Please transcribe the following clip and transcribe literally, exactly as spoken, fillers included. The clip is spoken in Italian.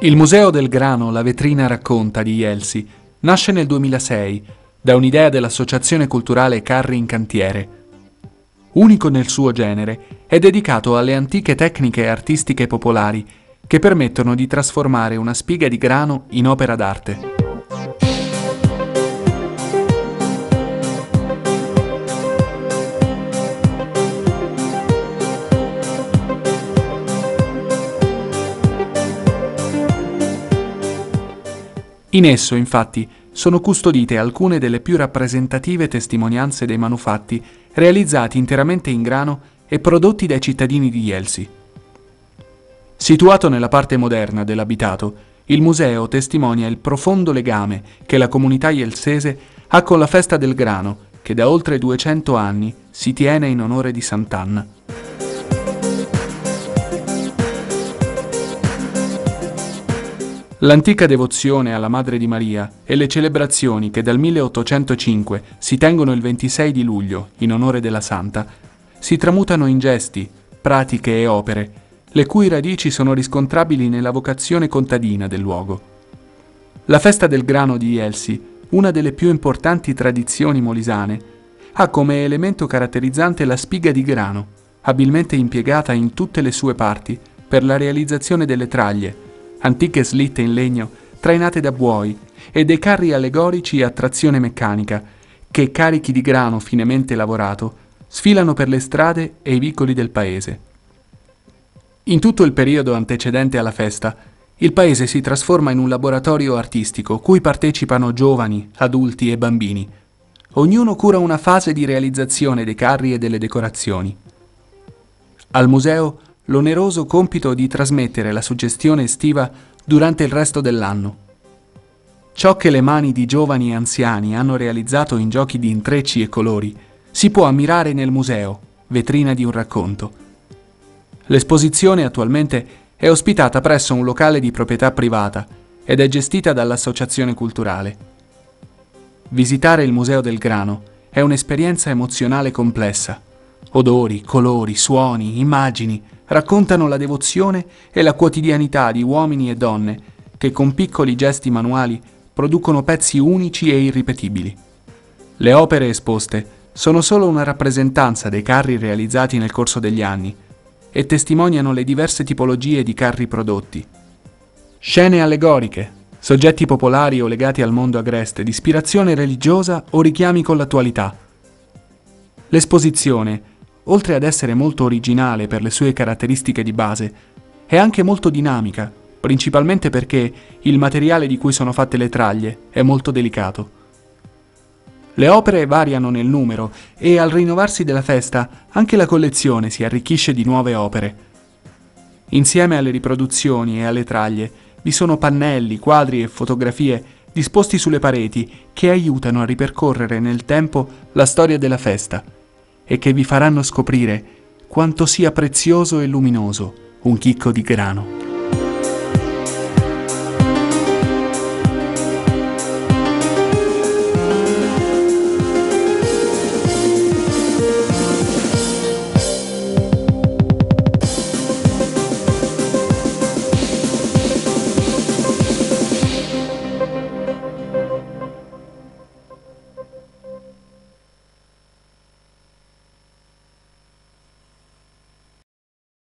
Il Museo del Grano La Vetrina racconta di Jelsi nasce nel duemilasei da un'idea dell'Associazione Culturale Carri in Cantiere. Unico nel suo genere, è dedicato alle antiche tecniche artistiche popolari che permettono di trasformare una spiga di grano in opera d'arte. In esso, infatti, sono custodite alcune delle più rappresentative testimonianze dei manufatti realizzati interamente in grano e prodotti dai cittadini di Jelsi. Situato nella parte moderna dell'abitato, il museo testimonia il profondo legame che la comunità jelsese ha con la festa del grano, che da oltre duecento anni si tiene in onore di Sant'Anna. L'antica devozione alla Madre di Maria e le celebrazioni che dal milleottocentocinque si tengono il ventisei di luglio in onore della Santa si tramutano in gesti, pratiche e opere, le cui radici sono riscontrabili nella vocazione contadina del luogo. La festa del grano di Jelsi, una delle più importanti tradizioni molisane, ha come elemento caratterizzante la spiga di grano, abilmente impiegata in tutte le sue parti per la realizzazione delle traglie, antiche slitte in legno trainate da buoi e dei carri allegorici a trazione meccanica che, carichi di grano finemente lavorato, sfilano per le strade e i vicoli del paese. In tutto il periodo antecedente alla festa, il paese si trasforma in un laboratorio artistico cui partecipano giovani, adulti e bambini. Ognuno cura una fase di realizzazione dei carri e delle decorazioni. Al museo l'oneroso compito di trasmettere la suggestione estiva durante il resto dell'anno. Ciò che le mani di giovani e anziani hanno realizzato in giochi di intrecci e colori si può ammirare nel museo, vetrina di un racconto. L'esposizione attualmente è ospitata presso un locale di proprietà privata ed è gestita dall'Associazione Culturale. Visitare il Museo del Grano è un'esperienza emozionale complessa. Odori, colori, suoni, immagini raccontano la devozione e la quotidianità di uomini e donne che con piccoli gesti manuali producono pezzi unici e irripetibili. Le opere esposte sono solo una rappresentanza dei carri realizzati nel corso degli anni e testimoniano le diverse tipologie di carri prodotti. Scene allegoriche, soggetti popolari o legati al mondo agreste, di ispirazione religiosa o richiami con l'attualità. L'esposizione, oltre ad essere molto originale per le sue caratteristiche di base, è anche molto dinamica, principalmente perché il materiale di cui sono fatte le traglie è molto delicato. Le opere variano nel numero e al rinnovarsi della festa anche la collezione si arricchisce di nuove opere. Insieme alle riproduzioni e alle traglie vi sono pannelli, quadri e fotografie disposti sulle pareti che aiutano a ripercorrere nel tempo la storia della festa e che vi faranno scoprire quanto sia prezioso e luminoso un chicco di grano.